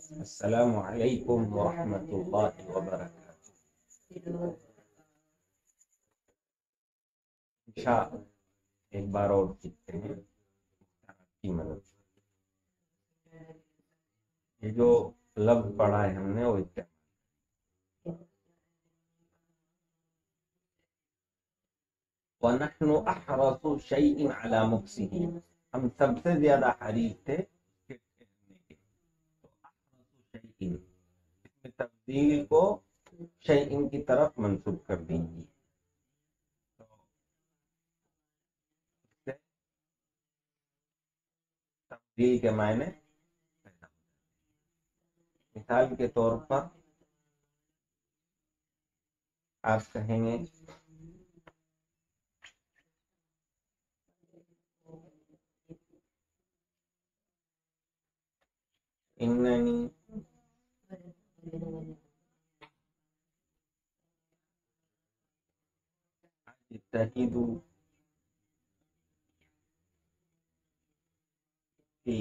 السلام علیکم ورحمۃ اللہ وبرکاتہ۔ شاہ ایک بار اور سیکھتے ہیں کی مدد سے۔ یہ جو لفظ پڑھا ہے ہم نے وہ استعمال وَنَحْنُ أَحْرَصُ شَيْءٍ عَلَى مُفْسِدِهِ، ہم سب سے زیادہ حریص تھے کہ کہنے کے۔ تو أَحْرَصُ شَيْءٍ، اس میں تبدیل کو شیئن کی طرف منسوب کر دیجیے۔ تو اس سے تبدیل کے معنی پیدا ہوتے ہیں۔ مثال کے طور پر آپ کہیں گے اننی اجتہد فی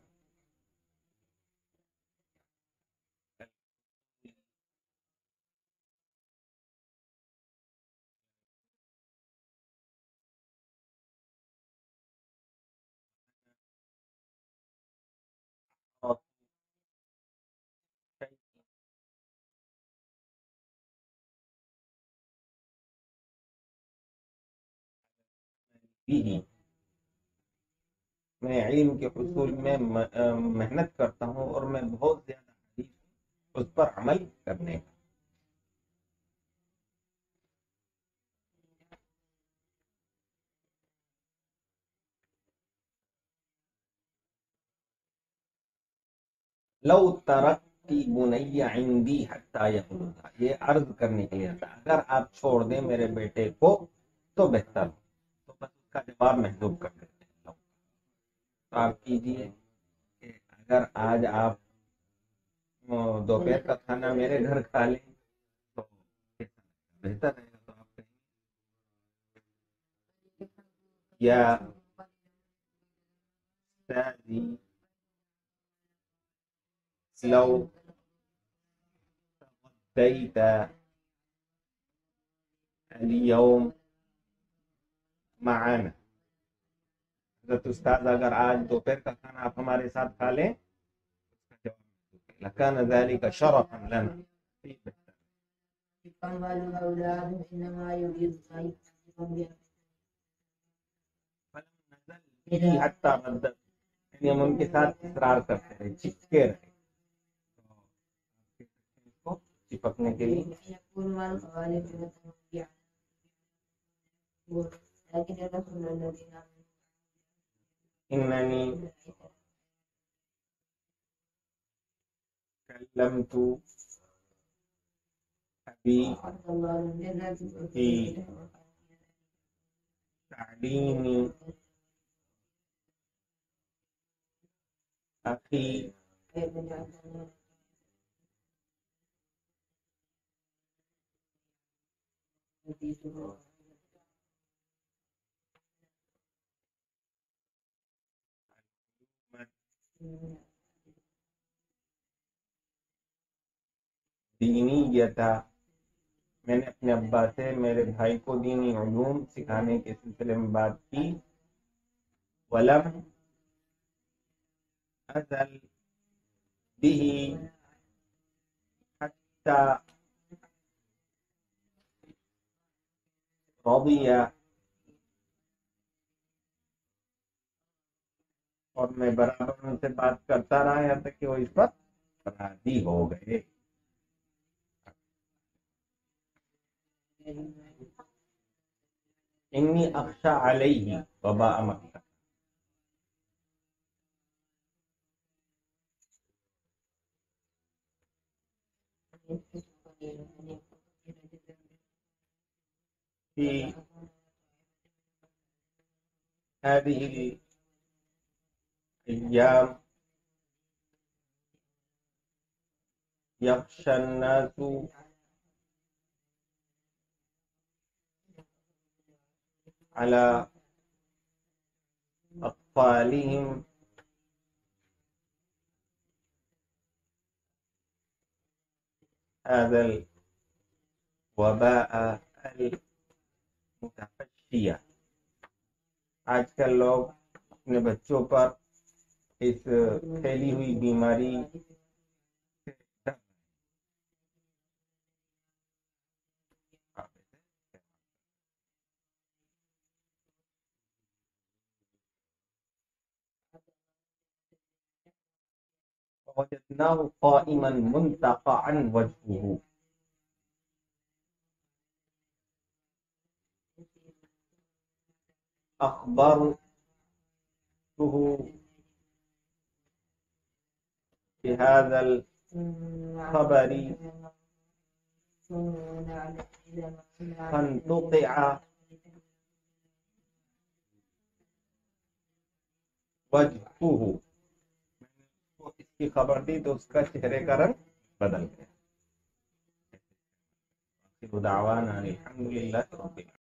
بھی، میں علم کے حصول میں محنت کرتا ہوں اور میں بہت زیادہ حریص ہوں اس پر عمل کرنے کا۔ لو ترکتی بنی عندی حتی یبلغ، یہ عرض کرنے کے لیے تھا اگر آپ چھوڑ دیں میرے بیٹے کو تو بہتر ہو۔ تو بس اس کا جواب محذوف کر دیتے ہیں۔ تو آپ کیجئے کہ اگر آج آپ دوپہر کا کھانا میرے گھر کھا لیں تو بہتر رہے گا۔ تو آپ کہیں یا سادی لو تغديت اليوم معنا، حضرت استاد اگر آج دوپہر کا کھانا آپ ہمارے ساتھ کھا لیں لکان ذلك شرفا لنا، حتی بدت، یعنی ہم ان کے ساتھ اصرار کرتے رہے، چپکے رہے۔ تو چپکنے کے لیے اننی کلمت ابی فی تعلیم اخی دینیتا، میں نے اپنے ابا سے میرے بھائی کو دینی علوم سکھانے کے سلسلے میں بات کی۔ ولم ازل به حتی رضی، اور میں برابر ان سے بات کرتا رہا یہاں تک کہ وہ اس پر راضی ہو گئے۔ انی اخشى علیہ وباء مکہ، فی هذه الایام یخشى الناس على اطفالهم هذا الوباء المتفشية. آج کل لوگ اپنے بچوں پر اس پھیلی ہوئی بیماری وجدناه قائما منتقعا وجهه. أخبرته بهذا الخبر فانتقع وجهه. اس کی خبر دی تو اس کا چہرے کا رنگ بدل گیا. دعوانا الحمدللہ رب العالمین.